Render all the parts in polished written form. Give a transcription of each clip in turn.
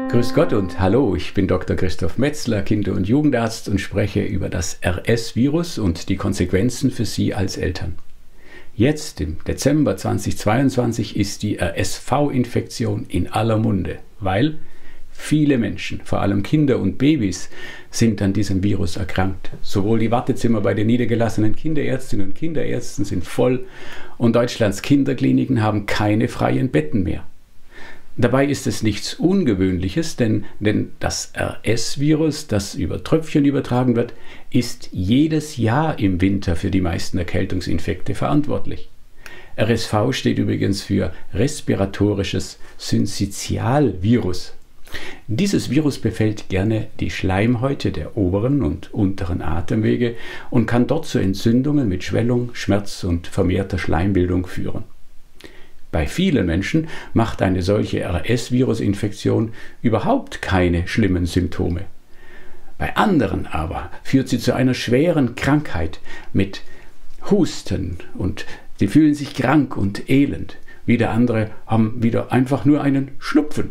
Grüß Gott und hallo, ich bin Dr. Christoph Metzler, Kinder- und Jugendarzt und spreche über das RS-Virus und die Konsequenzen für Sie als Eltern. Jetzt, im Dezember 2022, ist die RSV-Infektion in aller Munde, weil viele Menschen, vor allem Kinder und Babys, sind an diesem Virus erkrankt. Sowohl die Wartezimmer bei den niedergelassenen Kinderärztinnen und Kinderärzten sind voll und Deutschlands Kinderkliniken haben keine freien Betten mehr. Dabei ist es nichts Ungewöhnliches, denn das RS-Virus, das über Tröpfchen übertragen wird, ist jedes Jahr im Winter für die meisten Erkältungsinfekte verantwortlich. RSV steht übrigens für respiratorisches Syncytialvirus. Dieses Virus befällt gerne die Schleimhäute der oberen und unteren Atemwege und kann dort zu Entzündungen mit Schwellung, Schmerz und vermehrter Schleimbildung führen. Bei vielen Menschen macht eine solche RS-Virus-Infektion überhaupt keine schlimmen Symptome. Bei anderen aber führt sie zu einer schweren Krankheit mit Husten und sie fühlen sich krank und elend. Wieder andere haben wieder einfach nur einen Schnupfen.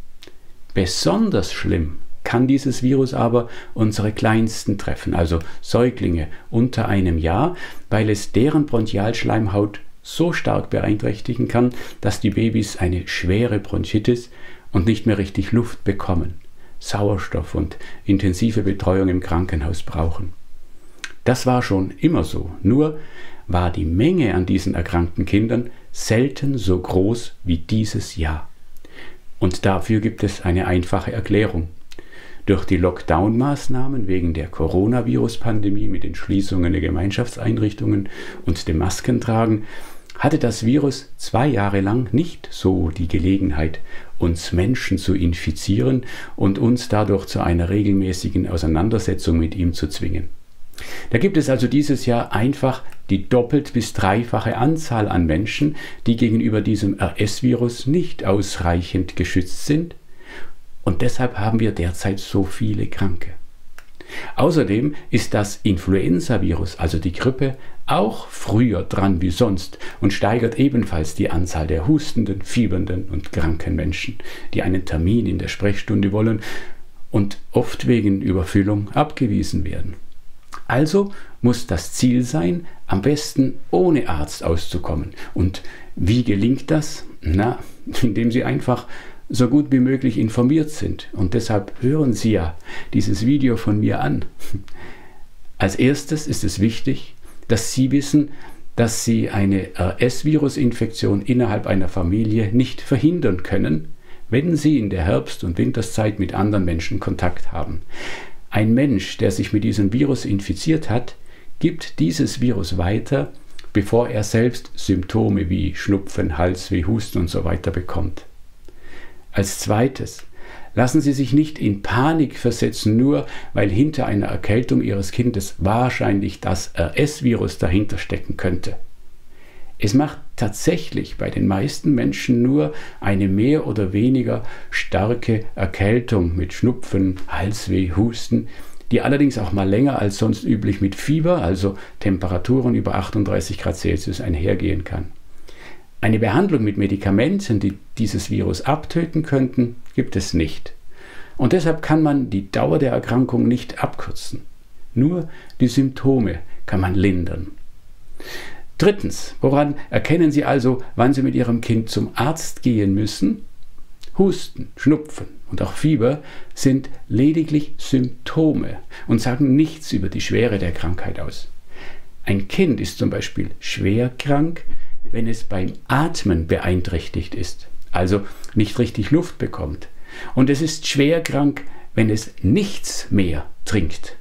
Besonders schlimm kann dieses Virus aber unsere Kleinsten treffen, also Säuglinge unter einem Jahr, weil es deren Bronchialschleimhaut so stark beeinträchtigen kann, dass die Babys eine schwere Bronchitis und nicht mehr richtig Luft bekommen, Sauerstoff und intensive Betreuung im Krankenhaus brauchen. Das war schon immer so, nur war die Menge an diesen erkrankten Kindern selten so groß wie dieses Jahr. Und dafür gibt es eine einfache Erklärung. Durch die Lockdown-Maßnahmen wegen der Coronavirus-Pandemie mit den Schließungen der Gemeinschaftseinrichtungen und dem Maskentragen hatte das Virus 2 Jahre lang nicht so die Gelegenheit, uns Menschen zu infizieren und uns dadurch zu einer regelmäßigen Auseinandersetzung mit ihm zu zwingen. Da gibt es also dieses Jahr einfach die doppelt bis dreifache Anzahl an Menschen, die gegenüber diesem RS-Virus nicht ausreichend geschützt sind. Und deshalb haben wir derzeit so viele Kranke. Außerdem ist das Influenza-Virus, also die Grippe, auch früher dran wie sonst und steigert ebenfalls die Anzahl der hustenden, fiebernden und kranken Menschen, die einen Termin in der Sprechstunde wollen und oft wegen Überfüllung abgewiesen werden. Also muss das Ziel sein, am besten ohne Arzt auszukommen. Und wie gelingt das? Indem Sie einfach so gut wie möglich informiert sind. Und deshalb hören Sie ja dieses Video von mir an. Als erstes ist es wichtig, dass Sie wissen, dass Sie eine RS-Virus-Infektion innerhalb einer Familie nicht verhindern können, wenn Sie in der Herbst- und Winterszeit mit anderen Menschen Kontakt haben. Ein Mensch, der sich mit diesem Virus infiziert hat, gibt dieses Virus weiter, bevor er selbst Symptome wie Schnupfen, Halsweh, Husten und so weiter bekommt. Als zweites, lassen Sie sich nicht in Panik versetzen, nur weil hinter einer Erkältung Ihres Kindes wahrscheinlich das RS-Virus dahinter stecken könnte. Es macht tatsächlich bei den meisten Menschen nur eine mehr oder weniger starke Erkältung mit Schnupfen, Halsweh, Husten, die allerdings auch mal länger als sonst üblich mit Fieber, also Temperaturen über 38 Grad Celsius, einhergehen kann. Eine Behandlung mit Medikamenten, die dieses Virus abtöten könnten, gibt es nicht. Und deshalb kann man die Dauer der Erkrankung nicht abkürzen. Nur die Symptome kann man lindern. Drittens, woran erkennen Sie also, wann Sie mit Ihrem Kind zum Arzt gehen müssen? Husten, Schnupfen und auch Fieber sind lediglich Symptome und sagen nichts über die Schwere der Krankheit aus. Ein Kind ist zum Beispiel schwer krank, wenn es beim Atmen beeinträchtigt ist, also nicht richtig Luft bekommt. Und es ist schwer krank, wenn es nichts mehr trinkt.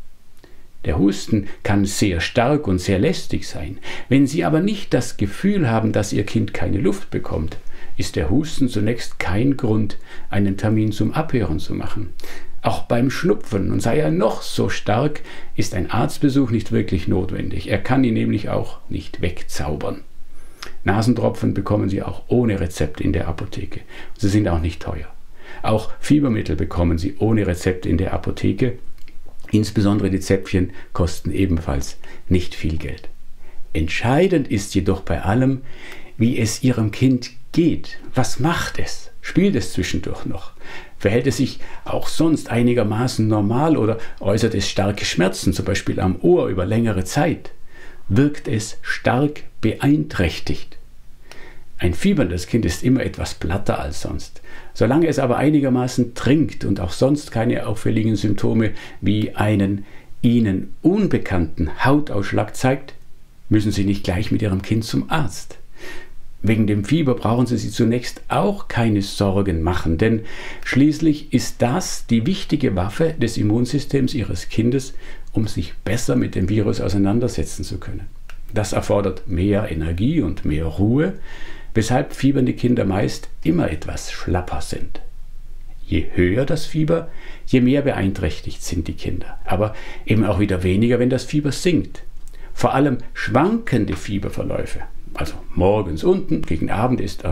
Der Husten kann sehr stark und sehr lästig sein. Wenn Sie aber nicht das Gefühl haben, dass Ihr Kind keine Luft bekommt, ist der Husten zunächst kein Grund, einen Termin zum Abhören zu machen. Auch beim Schnupfen, und sei er noch so stark, ist ein Arztbesuch nicht wirklich notwendig. Er kann ihn nämlich auch nicht wegzaubern. Nasentropfen bekommen Sie auch ohne Rezept in der Apotheke. Sie sind auch nicht teuer. Auch Fiebermittel bekommen Sie ohne Rezept in der Apotheke. Insbesondere die Zäpfchen kosten ebenfalls nicht viel Geld. Entscheidend ist jedoch bei allem, wie es Ihrem Kind geht? Was macht es? Spielt es zwischendurch noch? Verhält es sich auch sonst einigermaßen normal oder äußert es starke Schmerzen, zum Beispiel am Ohr über längere Zeit? Wirkt es stark beeinträchtigt? Ein fieberndes Kind ist immer etwas platter als sonst. Solange es aber einigermaßen trinkt und auch sonst keine auffälligen Symptome wie einen Ihnen unbekannten Hautausschlag zeigt, müssen Sie nicht gleich mit Ihrem Kind zum Arzt. Wegen dem Fieber brauchen Sie sich zunächst auch keine Sorgen machen, denn schließlich ist das die wichtige Waffe des Immunsystems Ihres Kindes, um sich besser mit dem Virus auseinandersetzen zu können. Das erfordert mehr Energie und mehr Ruhe, weshalb fiebernde Kinder meist immer etwas schlapper sind. Je höher das Fieber, je mehr beeinträchtigt sind die Kinder, aber eben auch wieder weniger, wenn das Fieber sinkt. Vor allem schwankende Fieberverläufe, also morgens unten, gegen Abend erst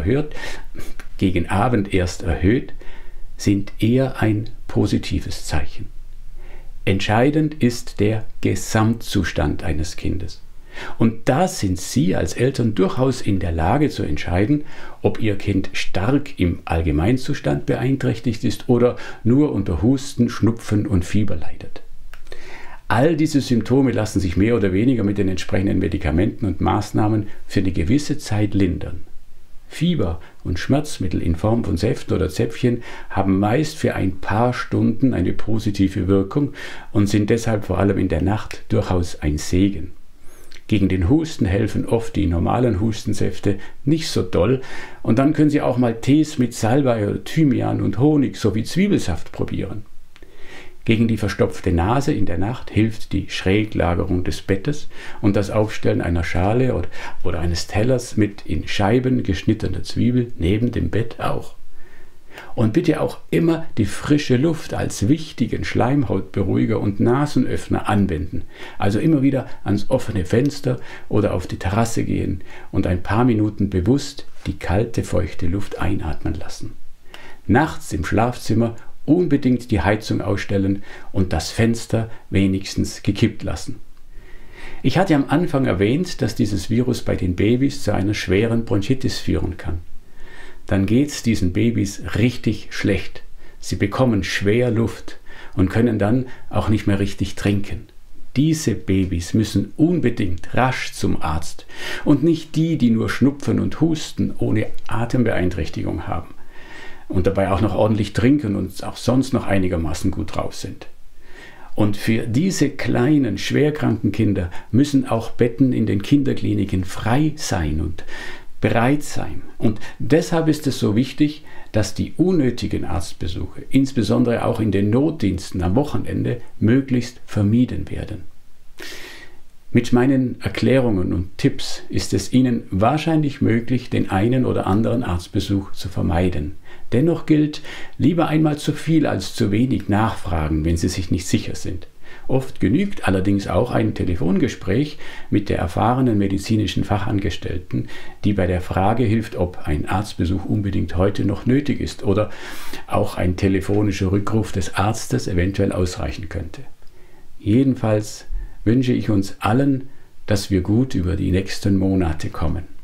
erhöht, sind eher ein positives Zeichen. Entscheidend ist der Gesamtzustand eines Kindes. Und da sind Sie als Eltern durchaus in der Lage zu entscheiden, ob Ihr Kind stark im Allgemeinzustand beeinträchtigt ist oder nur unter Husten, Schnupfen und Fieber leidet. All diese Symptome lassen sich mehr oder weniger mit den entsprechenden Medikamenten und Maßnahmen für eine gewisse Zeit lindern. Fieber und Schmerzmittel in Form von Säften oder Zäpfchen haben meist für ein paar Stunden eine positive Wirkung und sind deshalb vor allem in der Nacht durchaus ein Segen. Gegen den Husten helfen oft die normalen Hustensäfte nicht so doll und dann können Sie auch mal Tees mit Salbei oder Thymian und Honig sowie Zwiebelsaft probieren. Gegen die verstopfte Nase in der Nacht hilft die Schräglagerung des Bettes und das Aufstellen einer Schale oder eines Tellers mit in Scheiben geschnittener Zwiebel neben dem Bett auch. Und bitte auch immer die frische Luft als wichtigen Schleimhautberuhiger und Nasenöffner anwenden. Also immer wieder ans offene Fenster oder auf die Terrasse gehen und ein paar Minuten bewusst die kalte, feuchte Luft einatmen lassen. Nachts im Schlafzimmer unbedingt die Heizung ausstellen und das Fenster wenigstens gekippt lassen. Ich hatte am Anfang erwähnt, dass dieses Virus bei den Babys zu einer schweren Bronchitis führen kann. Dann geht es diesen Babys richtig schlecht. Sie bekommen schwer Luft und können dann auch nicht mehr richtig trinken. Diese Babys müssen unbedingt rasch zum Arzt und nicht die, die nur Schnupfen und Husten ohne Atembeeinträchtigung haben und dabei auch noch ordentlich trinken und auch sonst noch einigermaßen gut drauf sind. Und für diese kleinen, schwerkranken Kinder müssen auch Betten in den Kinderkliniken frei sein und bereit sein. Und deshalb ist es so wichtig, dass die unnötigen Arztbesuche, insbesondere auch in den Notdiensten am Wochenende, möglichst vermieden werden. Mit meinen Erklärungen und Tipps ist es Ihnen wahrscheinlich möglich, den einen oder anderen Arztbesuch zu vermeiden. Dennoch gilt, lieber einmal zu viel als zu wenig nachfragen, wenn Sie sich nicht sicher sind. Oft genügt allerdings auch ein Telefongespräch mit der erfahrenen medizinischen Fachangestellten, die bei der Frage hilft, ob ein Arztbesuch unbedingt heute noch nötig ist oder auch ein telefonischer Rückruf des Arztes eventuell ausreichen könnte. Jedenfalls wünsche ich uns allen, dass wir gut über die nächsten Monate kommen.